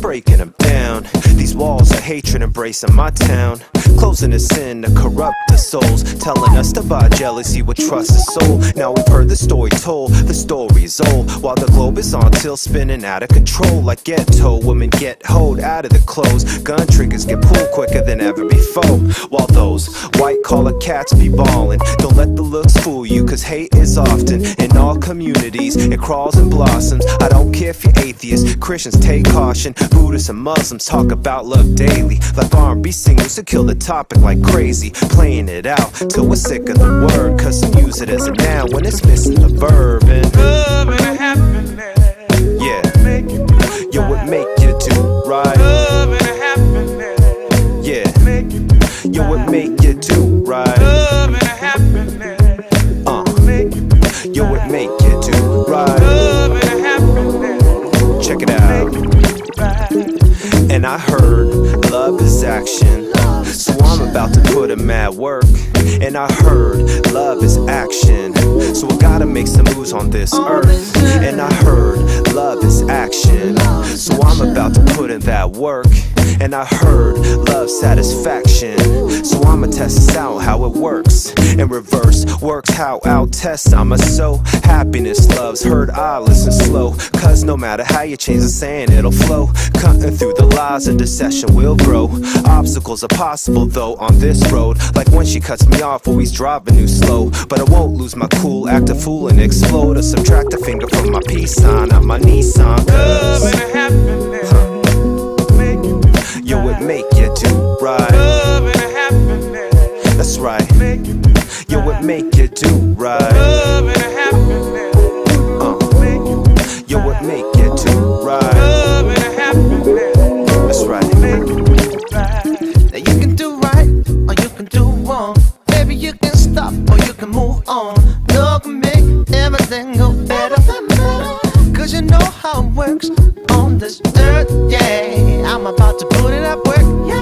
breaking them down. These walls of hatred embracing my town, closing us in to corrupt the souls, telling us to buy jealousy with trust the soul. Now we've heard the story told, the story's old, while the globe is on tilt, spinning out of control. Like ghetto women get hoed out of the clothes, gun triggers get pulled quicker than ever before, while those white collar cats be ballin'. Don't let the looks fool you, cause hate is often in all communities. It crawls and blossoms. I don't care if you're atheist, Christians take caution, Buddhists and Muslims talk about love daily, like R&B singers who kill the topic like crazy, playing it out till we're sick of the word, cause some use it as a noun when it's missing the verb. And love and happiness, yeah, make you do yo, right. what make you do right? Love and happiness, Yeah, make you do yo, what right. make you do right? Love and happiness, make you do Yo, what right. make you do right? Love and happiness, Check it out. make you do right. And I heard love is action, so I'm about to put in mad work. And I heard love is action, so I gotta make some moves on this earth. And I heard love is action, so I'm about to put in that work. And I heard love satisfaction, so I'ma test this out how it works. In reverse works how I'll test. I'ma sow happiness, love's heard, I listen slow, cause no matter how you change the saying, it'll flow. Cutting through the lies and deception will grow. Obstacles are possible though on this road, like when she cuts me off, always driving new slow. But I won't lose my cool, act a fool and explode, or subtract a finger from my peace sign on my Nissan. Love Cause and happiness, make you do yo, right. it make you do right. Love and happiness, That's right. make you do Yo, right. it make you do right. Love and happiness, make you do Yo, it make you do right. love and happiness, That's right. make you do right. Now you can do right or you can do wrong. Maybe you can stop or you can move on. Love can make everything go better. Cause you know how it works on this earth, yeah. I'm about to put it at work,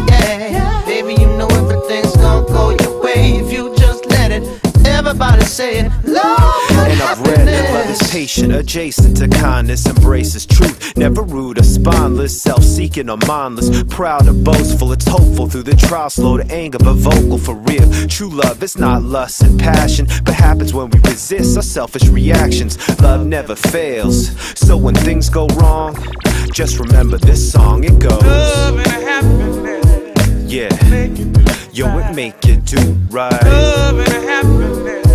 yeah. Baby, you know everything's gonna go your way if you just let it. Everybody say it, love and And I've read that love is patient, adjacent to kindness, embraces truth, never rude or spineless, self-seeking or mindless, proud or boastful. It's hopeful through the trial, slow to anger but vocal for real. True love is not lust and passion, but happens when we resist our selfish reactions. Love never fails, so when things go wrong, just remember this song. It goes, Love and happiness, yeah, make you do yo, right. it make you do right. Love and happiness,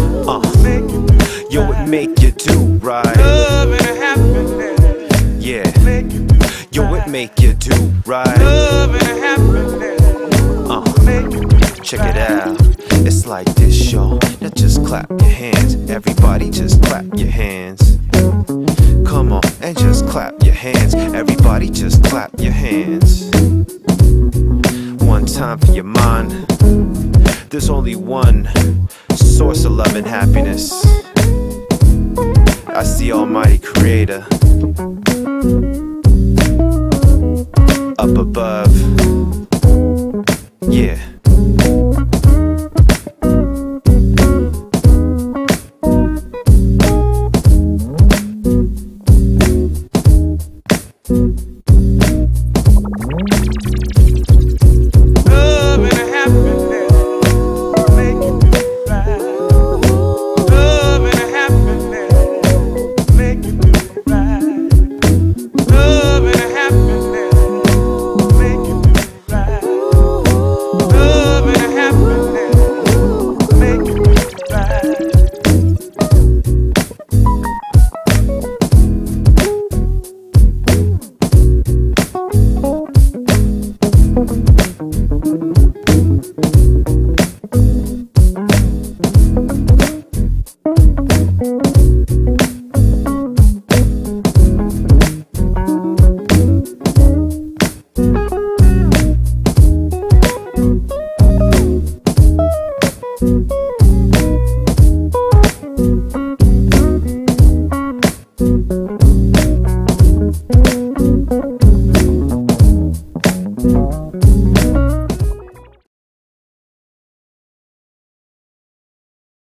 make you do Yo, it make you do right. love and happiness, Yeah, make you do yo, it make you do right. love and happiness, make you do Check it out. It's like this, y'all. Now just clap your hands. Everybody just clap your hands. Come on, and just clap your hands. Everybody just clap your hands. One time for your mind. There's only one source of love and happiness. That's the Almighty Creator. Up above. Yeah. love and happiness, make you do right. Love and happiness, make you do right. Love and happiness, make you do right. Love and happiness, make you do right. Thank you.